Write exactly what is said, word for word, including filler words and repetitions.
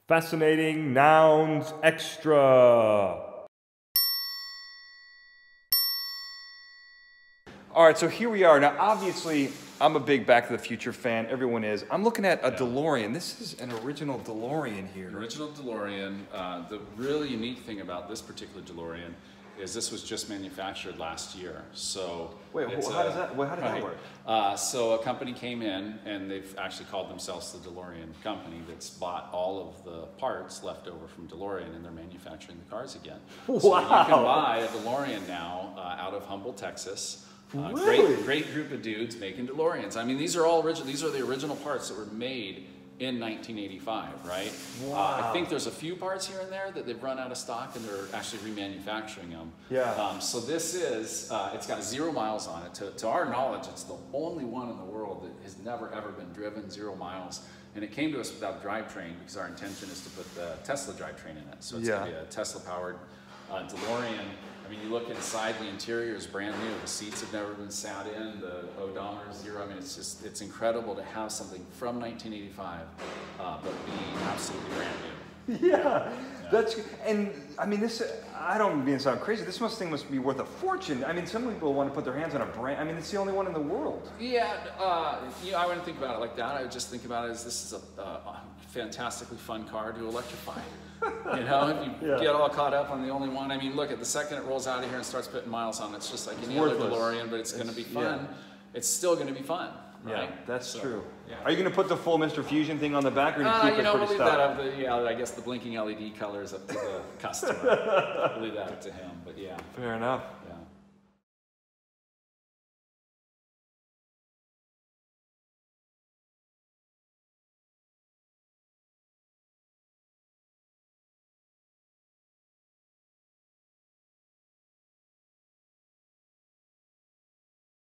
Fascinating Nouns Extra. All right, so here we are. Now, obviously, I'm a big Back to the Future fan. Everyone is. I'm looking at a Yeah. DeLorean. This is an original DeLorean here. Original DeLorean. Uh, the really unique thing about this particular DeLorean is this was just manufactured last year. So Wait, it's how a- does that? Wait, how did right. that work? Uh, so a company came in, and they've actually called themselves the DeLorean company. That's bought all of the parts left over from DeLorean, and they're manufacturing the cars again. So you Wow. can buy a DeLorean now uh, out of Humble, Texas. Uh, Really? Great, great group of dudes making DeLoreans. I mean, these are all original. These are the original parts that were made in nineteen eighty-five, right? Wow. Uh, I think there's a few parts here and there that they've run out of stock, and they're actually remanufacturing them. Yeah. Um, so this is, uh, it's got zero miles on it. To, to our knowledge, it's the only one in the world that has never ever been driven zero miles. And it came to us without drivetrain because our intention is to put the Tesla drivetrain in it. So it's Yeah. gonna be a Tesla-powered uh, DeLorean. I mean, you look inside, the interior is brand new. The seats have never been sat in. The odometer is zero. I mean, it's just, it's incredible to have something from nineteen eighty-five, uh, but be absolutely brand new. Yeah, that's and I mean this. I don't mean to sound crazy. This must thing must be worth a fortune. I mean, some people want to put their hands on a brand. I mean, it's the only one in the world. Yeah, uh, you know, I wouldn't think about it like that. I would just think about it as this is a, a fantastically fun car to electrify. You know, if you Yeah. get all caught up on the only one. I mean, look, at the second it rolls out of here and starts putting miles on it, it's just like any other worthless. DeLorean, but it's, going to be It's- fun. yeah. It's still going to be fun, right? Yeah, that's So, true. yeah. Are you going to put the full Mister Fusion thing on the back, or you Uh, keep you it know, we'll pretty leave that stock? up to, yeah, I guess the blinking L E D color is up to the customer. We'll leave that up to him, but yeah. Fair enough.